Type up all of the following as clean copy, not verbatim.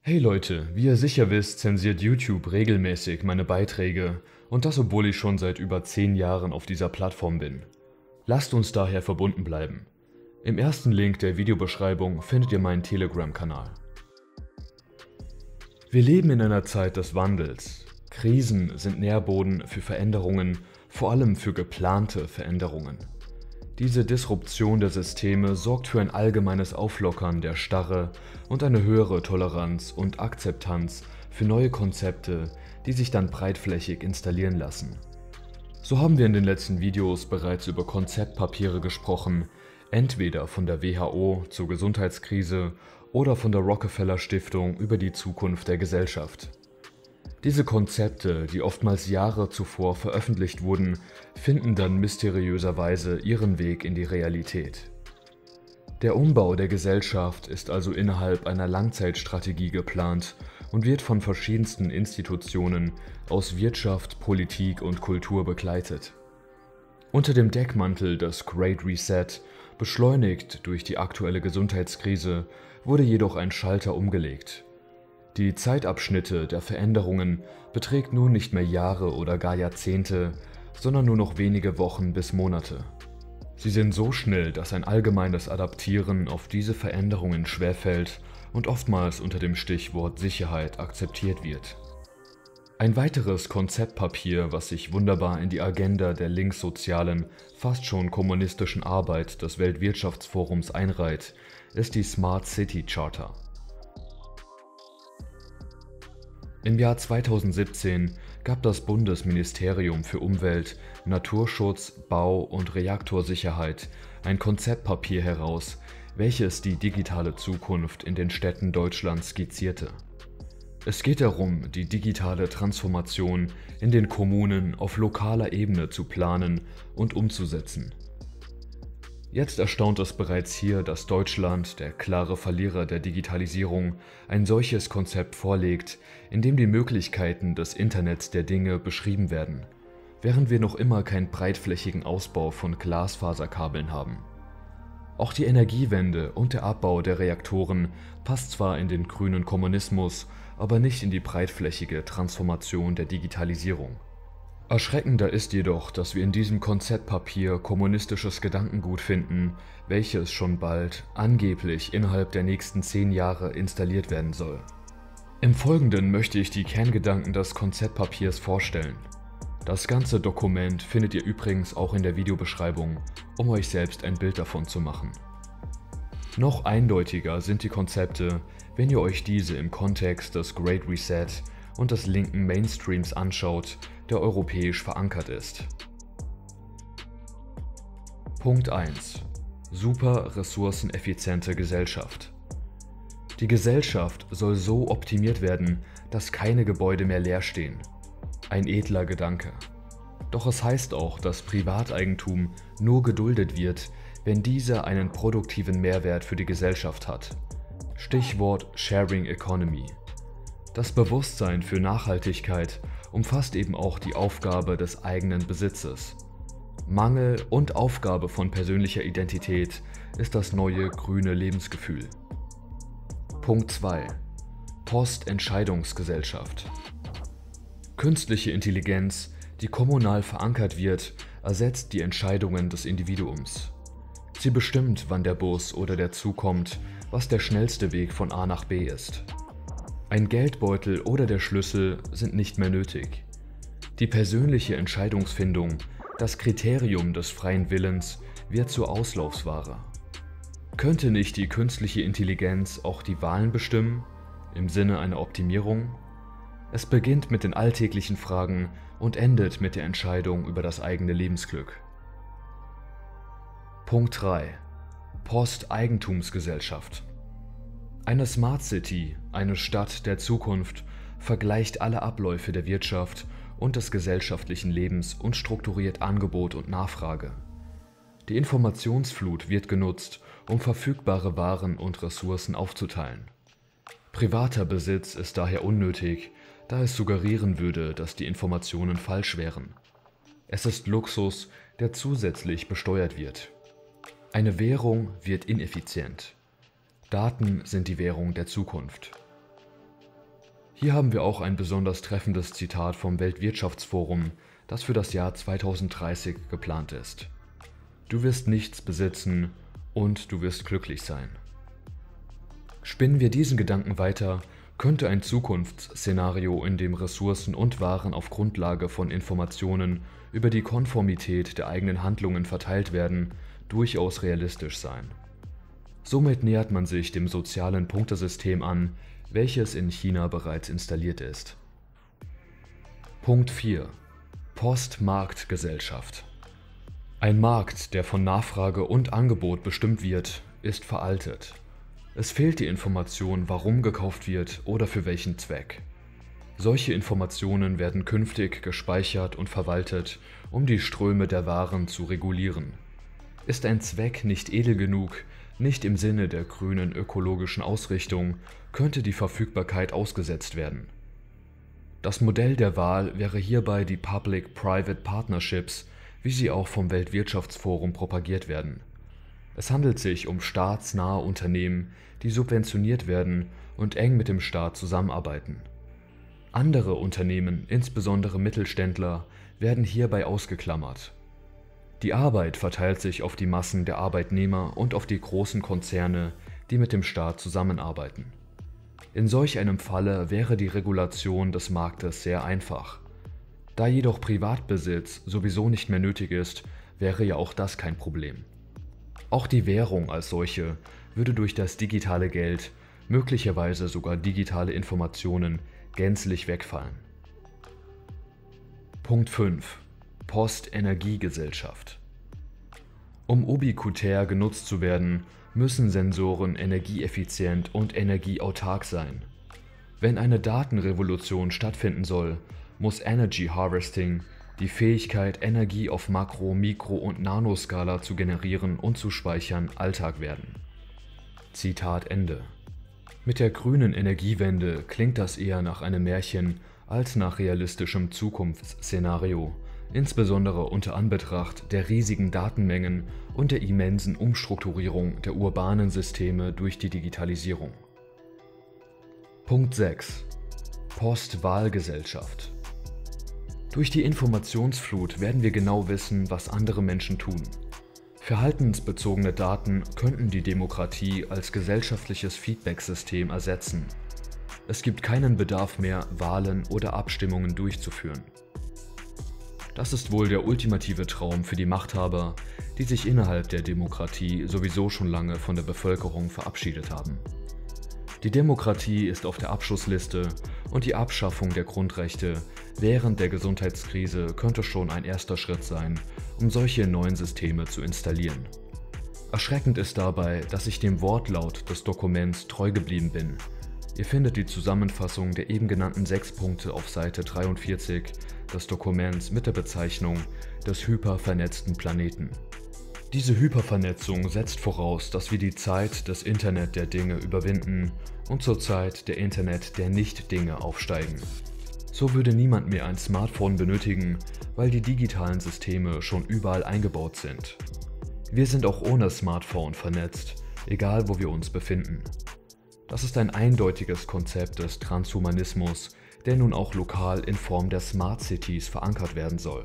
Hey Leute, wie ihr sicher wisst, zensiert YouTube regelmäßig meine Beiträge und das, obwohl ich schon seit über 10 Jahren auf dieser Plattform bin. Lasst uns daher verbunden bleiben. Im ersten Link der Videobeschreibung findet ihr meinen Telegram-Kanal. Wir leben in einer Zeit des Wandels. Krisen sind Nährboden für Veränderungen, vor allem für geplante Veränderungen. Diese Disruption der Systeme sorgt für ein allgemeines Auflockern der Starre und eine höhere Toleranz und Akzeptanz für neue Konzepte, die sich dann breitflächig installieren lassen. So haben wir in den letzten Videos bereits über Konzeptpapiere gesprochen, entweder von der WHO zur Gesundheitskrise oder von der Rockefeller Stiftung über die Zukunft der Gesellschaft. Diese Konzepte, die oftmals Jahre zuvor veröffentlicht wurden, finden dann mysteriöserweise ihren Weg in die Realität. Der Umbau der Gesellschaft ist also innerhalb einer Langzeitstrategie geplant und wird von verschiedensten Institutionen aus Wirtschaft, Politik und Kultur begleitet. Unter dem Deckmantel des Great Reset, beschleunigt durch die aktuelle Gesundheitskrise, wurde jedoch ein Schalter umgelegt. Die Zeitabschnitte der Veränderungen beträgt nun nicht mehr Jahre oder gar Jahrzehnte, sondern nur noch wenige Wochen bis Monate. Sie sind so schnell, dass ein allgemeines Adaptieren auf diese Veränderungen schwerfällt und oftmals unter dem Stichwort Sicherheit akzeptiert wird. Ein weiteres Konzeptpapier, was sich wunderbar in die Agenda der linkssozialen, fast schon kommunistischen Arbeit des Weltwirtschaftsforums einreiht, ist die Smart City Charter. Im Jahr 2017 gab das Bundesministerium für Umwelt, Naturschutz, Bau und Reaktorsicherheit ein Konzeptpapier heraus, welches die digitale Zukunft in den Städten Deutschlands skizzierte. Es geht darum, die digitale Transformation in den Kommunen auf lokaler Ebene zu planen und umzusetzen. Jetzt erstaunt es bereits hier, dass Deutschland, der klare Verlierer der Digitalisierung, ein solches Konzept vorlegt, in dem die Möglichkeiten des Internets der Dinge beschrieben werden, während wir noch immer keinen breitflächigen Ausbau von Glasfaserkabeln haben. Auch die Energiewende und der Abbau der Reaktoren passt zwar in den grünen Kommunismus, aber nicht in die breitflächige Transformation der Digitalisierung. Erschreckender ist jedoch, dass wir in diesem Konzeptpapier kommunistisches Gedankengut finden, welches schon bald, angeblich innerhalb der nächsten 10 Jahre installiert werden soll. Im Folgenden möchte ich die Kerngedanken des Konzeptpapiers vorstellen. Das ganze Dokument findet ihr übrigens auch in der Videobeschreibung, um euch selbst ein Bild davon zu machen. Noch eindeutiger sind die Konzepte, wenn ihr euch diese im Kontext des Great Reset und des linken Mainstreams anschaut, der europäisch verankert ist. Punkt 1. Super ressourceneffiziente Gesellschaft. Die Gesellschaft soll so optimiert werden, dass keine Gebäude mehr leer stehen. Ein edler Gedanke. Doch es heißt auch, dass Privateigentum nur geduldet wird, wenn dieser einen produktiven Mehrwert für die Gesellschaft hat. Stichwort Sharing Economy. Das Bewusstsein für Nachhaltigkeit umfasst eben auch die Aufgabe des eigenen Besitzes. Mangel und Aufgabe von persönlicher Identität ist das neue grüne Lebensgefühl. Punkt 2. Postentscheidungsgesellschaft. Künstliche Intelligenz, die kommunal verankert wird, ersetzt die Entscheidungen des Individuums. Sie bestimmt, wann der Bus oder der Zug kommt, was der schnellste Weg von A nach B ist. Ein Geldbeutel oder der Schlüssel sind nicht mehr nötig. Die persönliche Entscheidungsfindung, das Kriterium des freien Willens, wird zur Auslaufsware. Könnte nicht die künstliche Intelligenz auch die Wahlen bestimmen, im Sinne einer Optimierung? Es beginnt mit den alltäglichen Fragen und endet mit der Entscheidung über das eigene Lebensglück. Punkt 3. Posteigentumsgesellschaft. Eine Smart City, eine Stadt der Zukunft, vergleicht alle Abläufe der Wirtschaft und des gesellschaftlichen Lebens und strukturiert Angebot und Nachfrage. Die Informationsflut wird genutzt, um verfügbare Waren und Ressourcen aufzuteilen. Privater Besitz ist daher unnötig, da es suggerieren würde, dass die Informationen falsch wären. Es ist Luxus, der zusätzlich besteuert wird. Eine Währung wird ineffizient. Daten sind die Währung der Zukunft. Hier haben wir auch ein besonders treffendes Zitat vom Weltwirtschaftsforum, das für das Jahr 2030 geplant ist. Du wirst nichts besitzen und du wirst glücklich sein. Spinnen wir diesen Gedanken weiter, könnte ein Zukunftsszenario, in dem Ressourcen und Waren auf Grundlage von Informationen über die Konformität der eigenen Handlungen verteilt werden, durchaus realistisch sein. Somit nähert man sich dem sozialen Punktesystem an, welches in China bereits installiert ist. Punkt 4. Postmarktgesellschaft. Ein Markt, der von Nachfrage und Angebot bestimmt wird, ist veraltet. Es fehlt die Information, warum gekauft wird oder für welchen Zweck. Solche Informationen werden künftig gespeichert und verwaltet, um die Ströme der Waren zu regulieren. Ist ein Zweck nicht edel genug, nicht im Sinne der grünen ökologischen Ausrichtung, könnte die Verfügbarkeit ausgesetzt werden. Das Modell der Wahl wäre hierbei die Public-Private Partnerships, wie sie auch vom Weltwirtschaftsforum propagiert werden. Es handelt sich um staatsnahe Unternehmen, die subventioniert werden und eng mit dem Staat zusammenarbeiten. Andere Unternehmen, insbesondere Mittelständler, werden hierbei ausgeklammert. Die Arbeit verteilt sich auf die Massen der Arbeitnehmer und auf die großen Konzerne, die mit dem Staat zusammenarbeiten. In solch einem Falle wäre die Regulation des Marktes sehr einfach. Da jedoch Privatbesitz sowieso nicht mehr nötig ist, wäre ja auch das kein Problem. Auch die Währung als solche würde durch das digitale Geld, möglicherweise sogar digitale Informationen, gänzlich wegfallen. Punkt 5. Postenergiegesellschaft. Um ubiquitär genutzt zu werden, müssen Sensoren energieeffizient und energieautark sein. Wenn eine Datenrevolution stattfinden soll, muss Energy Harvesting, die Fähigkeit, Energie auf Makro-, Mikro- und Nanoskala zu generieren und zu speichern, Alltag werden. Zitat Ende. Mit der grünen Energiewende klingt das eher nach einem Märchen als nach realistischem Zukunftsszenario, insbesondere unter Anbetracht der riesigen Datenmengen und der immensen Umstrukturierung der urbanen Systeme durch die Digitalisierung. Punkt 6. Postwahlgesellschaft. Durch die Informationsflut werden wir genau wissen, was andere Menschen tun. Verhaltensbezogene Daten könnten die Demokratie als gesellschaftliches Feedbacksystem ersetzen. Es gibt keinen Bedarf mehr, Wahlen oder Abstimmungen durchzuführen. Das ist wohl der ultimative Traum für die Machthaber, die sich innerhalb der Demokratie sowieso schon lange von der Bevölkerung verabschiedet haben. Die Demokratie ist auf der Abschussliste und die Abschaffung der Grundrechte während der Gesundheitskrise könnte schon ein erster Schritt sein, um solche neuen Systeme zu installieren. Erschreckend ist dabei, dass ich dem Wortlaut des Dokuments treu geblieben bin. Ihr findet die Zusammenfassung der eben genannten 6 Punkte auf Seite 43 des Dokuments mit der Bezeichnung des hypervernetzten Planeten. Diese Hypervernetzung setzt voraus, dass wir die Zeit des Internet der Dinge überwinden und zur Zeit der Internet der Nicht-Dinge aufsteigen. So würde niemand mehr ein Smartphone benötigen, weil die digitalen Systeme schon überall eingebaut sind. Wir sind auch ohne Smartphone vernetzt, egal wo wir uns befinden. Das ist ein eindeutiges Konzept des Transhumanismus, der nun auch lokal in Form der Smart Cities verankert werden soll.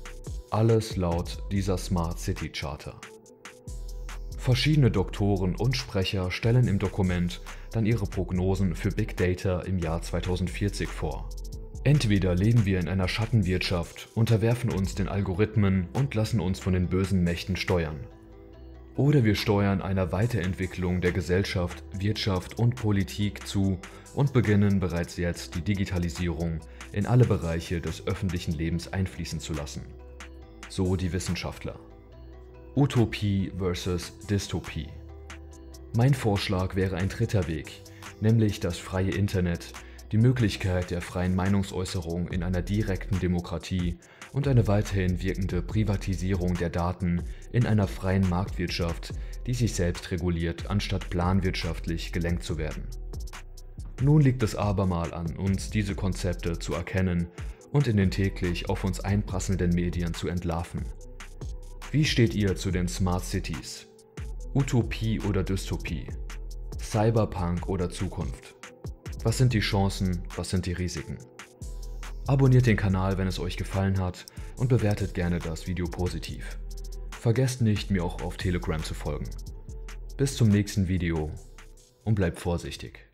Alles laut dieser Smart City Charta. Verschiedene Doktoren und Sprecher stellen im Dokument dann ihre Prognosen für Big Data im Jahr 2040 vor. Entweder leben wir in einer Schattenwirtschaft, unterwerfen uns den Algorithmen und lassen uns von den bösen Mächten steuern. Oder wir steuern einer Weiterentwicklung der Gesellschaft, Wirtschaft und Politik zu und beginnen bereits jetzt die Digitalisierung in alle Bereiche des öffentlichen Lebens einfließen zu lassen. So die Wissenschaftler. Utopie versus Dystopie. Mein Vorschlag wäre ein dritter Weg, nämlich das freie Internet, die Möglichkeit der freien Meinungsäußerung in einer direkten Demokratie und eine weiterhin wirkende Privatisierung der Daten in einer freien Marktwirtschaft, die sich selbst reguliert, anstatt planwirtschaftlich gelenkt zu werden. Nun liegt es abermal an uns, diese Konzepte zu erkennen und in den täglich auf uns einprasselnden Medien zu entlarven. Wie steht ihr zu den Smart Cities? Utopie oder Dystopie? Cyberpunk oder Zukunft? Was sind die Chancen, was sind die Risiken? Abonniert den Kanal, wenn es euch gefallen hat und bewertet gerne das Video positiv. Vergesst nicht, mir auch auf Telegram zu folgen. Bis zum nächsten Video und bleibt vorsichtig.